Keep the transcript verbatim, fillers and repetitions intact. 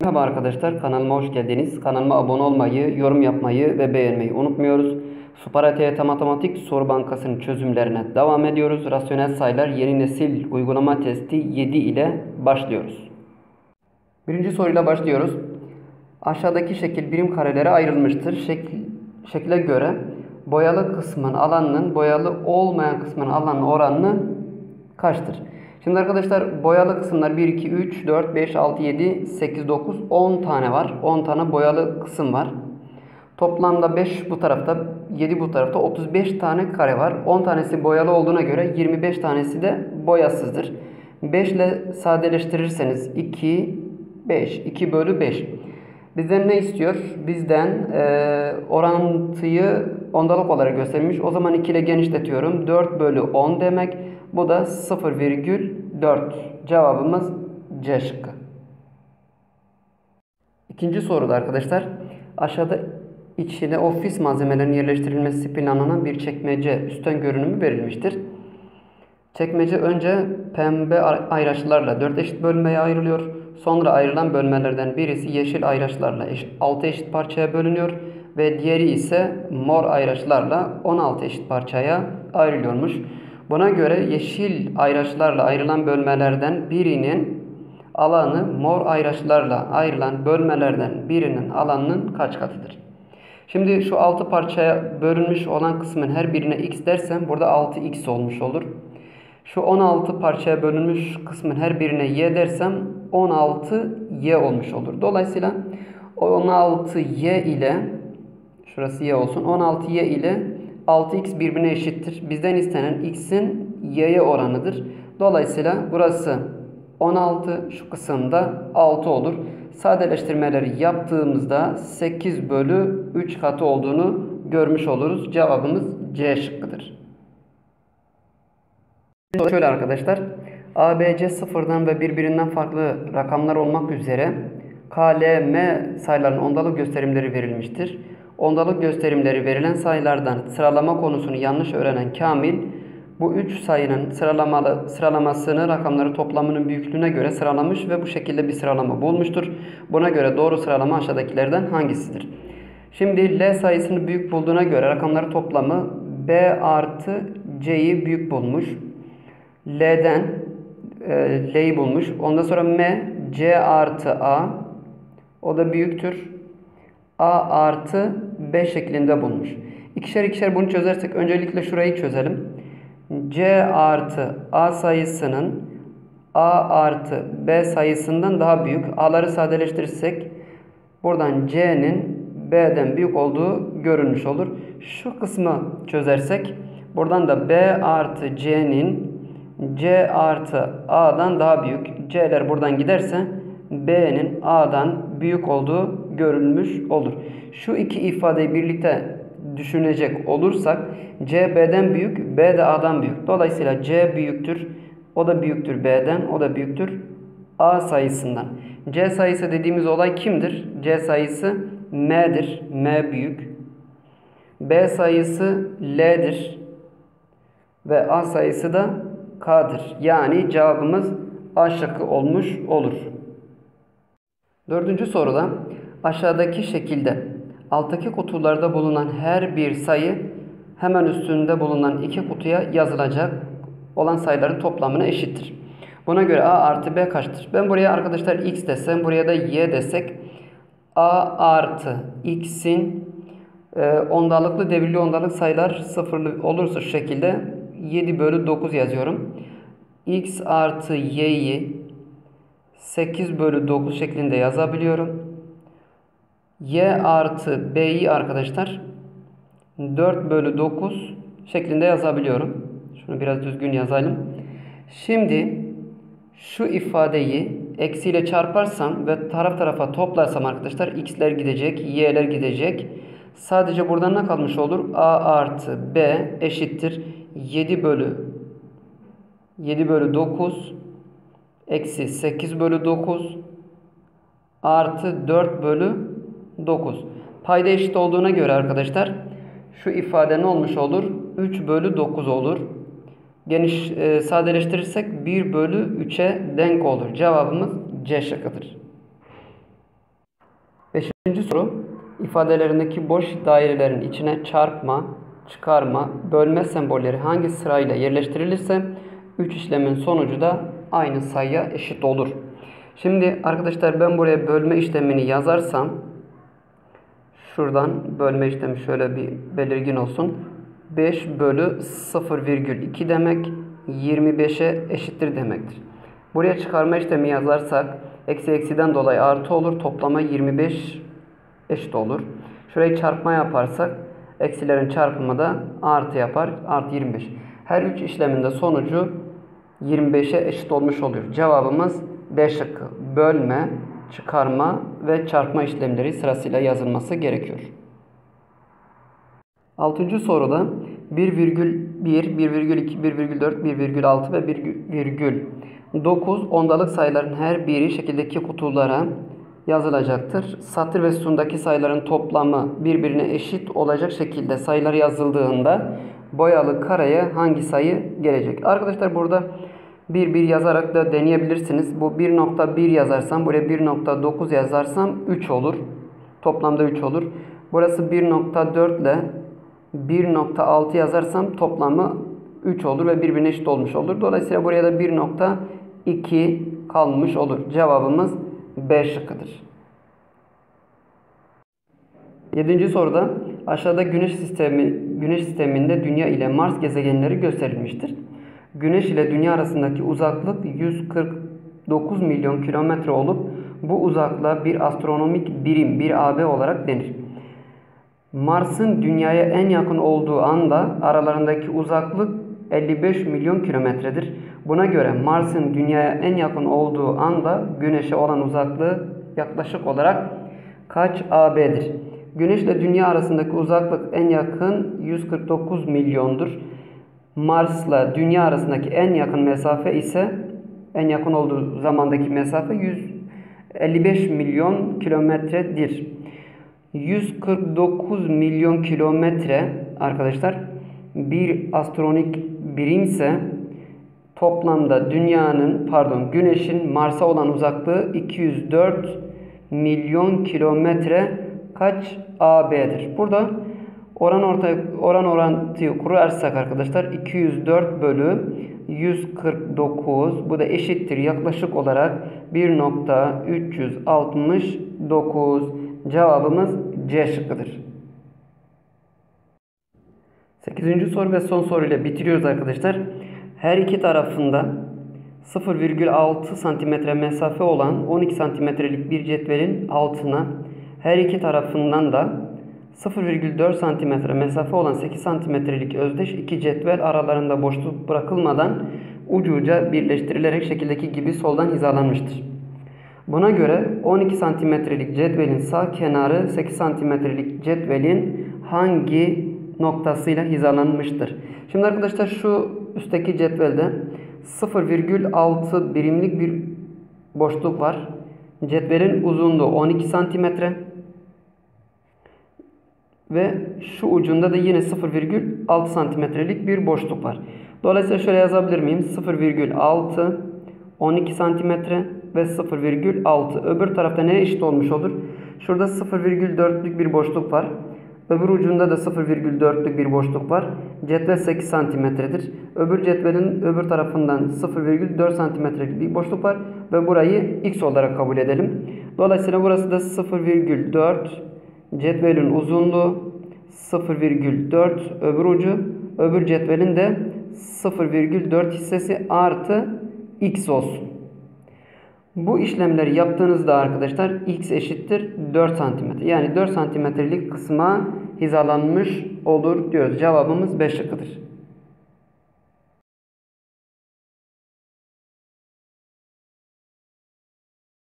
Merhaba arkadaşlar, kanalıma hoş geldiniz. Kanalıma abone olmayı, yorum yapmayı ve beğenmeyi unutmuyoruz. Super A T Y Matematik Soru Bankası'nın çözümlerine devam ediyoruz. Rasyonel sayılar yeni nesil uygulama testi yedi ile başlıyoruz. Birinci soruyla başlıyoruz. Aşağıdaki şekil birim karelere ayrılmıştır. Şekil, şekle göre boyalı kısmın alanının boyalı olmayan kısmın alanının oranı kaçtır? Şimdi arkadaşlar boyalı kısımlar bir, iki, üç, dört, beş, altı, yedi, sekiz, dokuz, on tane var. on tane boyalı kısım var. Toplamda beş bu tarafta, yedi bu tarafta, otuz beş tane kare var. on tanesi boyalı olduğuna göre yirmi beş tanesi de boyasızdır. beş ile sadeleştirirseniz iki, beş, iki bölü beş. Bizden ne istiyor? Bizden e, orantıyı ondalık olarak göstermiş. O zaman iki ile genişletiyorum. dört bölü on demek. Bu da sıfır virgül dört. Cevabımız C şıkkı. İkinci soruda arkadaşlar aşağıda içine ofis malzemelerinin yerleştirilmesi planlanan bir çekmece üstten görünümü verilmiştir. Çekmece önce pembe ayraçlarla dört eşit bölmeye ayrılıyor. Sonra ayrılan bölmelerden birisi yeşil ayraçlarla altı eşit parçaya bölünüyor ve diğeri ise mor ayraçlarla on altı eşit parçaya ayrılıyormuş. Buna göre yeşil ayraçlarla ayrılan bölmelerden birinin alanı mor ayraçlarla ayrılan bölmelerden birinin alanının kaç katıdır? Şimdi şu altı parçaya bölünmüş olan kısmın her birine x dersem burada altı x olmuş olur. Şu on altı parçaya bölünmüş kısmın her birine y dersem on altı y olmuş olur. Dolayısıyla on altı y ile şurası y olsun. on altı y ile altı x birbirine eşittir. Bizden istenen x'in y'ye oranıdır. Dolayısıyla burası on altı, şu kısımda altı olur. Sadeleştirmeleri yaptığımızda sekiz bölü üç katı olduğunu görmüş oluruz. Cevabımız C şıkkıdır. Şöyle arkadaşlar, A B C sıfırdan ve birbirinden farklı rakamlar olmak üzere K L M sayıların ondalık gösterimleri verilmiştir. Ondalık gösterimleri verilen sayılardan sıralama konusunu yanlış öğrenen Kamil, bu üç sayının sıralamalı, sıralamasını rakamları toplamının büyüklüğüne göre sıralamış ve bu şekilde bir sıralama bulmuştur. Buna göre doğru sıralama aşağıdakilerden hangisidir? Şimdi L sayısını büyük bulduğuna göre rakamları toplamı B artı C'yi büyük bulmuş. L'den e, L'yi bulmuş. Ondan sonra M, C artı A, o da büyüktür A artı B şeklinde bulmuş. İkişer ikişer bunu çözersek öncelikle şurayı çözelim. C artı A sayısının A artı B sayısından daha büyük. A'ları sadeleştirirsek buradan C'nin B'den büyük olduğu görülmüş olur. Şu kısmı çözersek buradan da B artı C'nin C artı A'dan daha büyük. C'ler buradan giderse B'nin A'dan büyük olduğu görülmüş olur. Şu iki ifadeyi birlikte düşünecek olursak C B'den büyük, B de A'dan büyük. Dolayısıyla C büyüktür, o da büyüktür B'den, o da büyüktür A sayısından. C sayısı dediğimiz olay kimdir? C sayısı M'dir, M büyük. B sayısı L'dir ve A sayısı da K'dır. Yani cevabımız A şıkkı olmuş olur. Dördüncü soruda aşağıdaki şekilde alttaki kutularda bulunan her bir sayı hemen üstünde bulunan iki kutuya yazılacak olan sayıların toplamına eşittir. Buna göre A artı B kaçtır? Ben buraya arkadaşlar x desem, buraya da y desek A artı x'in e, ondalıklı devirli ondalık sayılar sıfırlı olursa şu şekilde yedi bölü dokuz yazıyorum. X artı y'yi sekiz bölü dokuz şeklinde yazabiliyorum. Y artı B'yi arkadaşlar dört bölü dokuz şeklinde yazabiliyorum. Şunu biraz düzgün yazalım. Şimdi şu ifadeyi eksiyle çarparsam ve taraf tarafa toplarsam arkadaşlar x'ler gidecek, y'ler gidecek. Sadece buradan ne kalmış olur? A artı B eşittir yedi bölü yedi bölü dokuz eksi sekiz bölü dokuz artı dört bölü dokuz. Payda eşit olduğuna göre arkadaşlar şu ifade ne olmuş olur? üç bölü dokuz olur. Geniş e, sadeleştirirsek bir bölü üçe denk olur. Cevabımız C şıkkıdır. Beşinci soru. İfadelerindeki boş dairelerin içine çarpma, çıkarma, bölme sembolleri hangi sırayla yerleştirilirse üç işlemin sonucu da aynı sayıya eşit olur. Şimdi arkadaşlar ben buraya bölme işlemini yazarsam, şuradan bölme işlemi şöyle bir belirgin olsun. beş bölü sıfır virgül iki demek yirmi beşe eşittir demektir. Buraya çıkarma işlemi yazarsak eksi eksiden dolayı artı olur. Toplama yirmi beş eşit olur. Şurayı çarpma yaparsak eksilerin çarpımı da artı yapar. Artı yirmi beş. Her üç işlemin de sonucu yirmi beşe eşit olmuş oluyor. Cevabımız B şıkkı. Bölme, çıkarma ve çarpma işlemleri sırasıyla yazılması gerekiyor. Altıncı soruda bir virgül bir, bir virgül iki, bir virgül dört, bir virgül altı ve bir virgül dokuz ondalık sayıların her biri şekildeki kutulara yazılacaktır. Satır ve sütundaki sayıların toplamı birbirine eşit olacak şekilde sayılar yazıldığında boyalı kareye hangi sayı gelecek? Arkadaşlar burada bir bir yazarak da deneyebilirsiniz. Bu bir nokta bir yazarsam buraya bir nokta dokuz yazarsam üç olur. Toplamda üç olur. Burası bir nokta dört ile bir nokta altı yazarsam toplamı üç olur ve birbirine eşit olmuş olur. Dolayısıyla buraya da bir nokta iki kalmış olur. Cevabımız B şıkkıdır. Yedinci soruda aşağıda Güneş sistemi Güneş sisteminde Dünya ile Mars gezegenleri gösterilmiştir. Güneş ile Dünya arasındaki uzaklık yüz kırk dokuz milyon kilometre olup bu uzaklığa bir astronomik birim, bir A B olarak denir. Mars'ın Dünya'ya en yakın olduğu anda aralarındaki uzaklık elli beş milyon kilometredir. Buna göre Mars'ın Dünya'ya en yakın olduğu anda Güneş'e olan uzaklığı yaklaşık olarak kaç A B'dir? Güneş ile Dünya arasındaki uzaklık en yakın yüz kırk dokuz milyondur. Mars ile Dünya arasındaki en yakın mesafe ise en yakın olduğu zamandaki mesafe yüz elli beş milyon kilometredir. yüz kırk dokuz milyon kilometre arkadaşlar bir astronomik birimse toplamda dünyanın pardon Güneş'in Mars'a olan uzaklığı iki yüz dört milyon kilometre kaç A B'dir? Burada oran ortaya oran orantıyı kurarsak arkadaşlar iki yüz dört bölü yüz kırk dokuz bu da eşittir yaklaşık olarak bir nokta üç yüz altmış dokuz. Cevabımız C şıkkıdır. sekizinci soru ve son soruyla bitiriyoruz arkadaşlar. Her iki tarafında sıfır virgül altı santimetre mesafe olan on iki santimetrelik bir cetvelin altına her iki tarafından da sıfır virgül dört santimetre mesafe olan sekiz santimetrelik özdeş iki cetvel aralarında boşluk bırakılmadan ucu uca birleştirilerek şekildeki gibi soldan hizalanmıştır. Buna göre on iki santimetrelik cetvelin sağ kenarı sekiz santimetrelik cetvelin hangi noktasıyla hizalanmıştır? Şimdi arkadaşlar şu üstteki cetvelde sıfır virgül altı birimlik bir boşluk var. Cetvelin uzunluğu on iki santimetre ve şu ucunda da yine sıfır virgül altı santimetrelik bir boşluk var. Dolayısıyla şöyle yazabilir miyim? sıfır virgül altı, on iki santimetre ve sıfır virgül altı. Öbür tarafta neye eşit olmuş olur? Şurada sıfır virgül dörtlük bir boşluk var. Öbür ucunda da sıfır virgül dörtlük bir boşluk var. Cetvel sekiz santimetredir. Öbür cetvelin öbür tarafından sıfır virgül dört santimetrelik bir boşluk var. Ve burayı x olarak kabul edelim. Dolayısıyla burası da sıfır virgül dört. Cetvelin uzunluğu sıfır virgül dört öbür ucu. Öbür cetvelin de sıfır virgül dört hissesi artı x olsun. Bu işlemleri yaptığınızda arkadaşlar x eşittir dört santimetre. Yani dört santimetrelik kısma hizalanmış olur diyoruz. Cevabımız B şıkkıdır.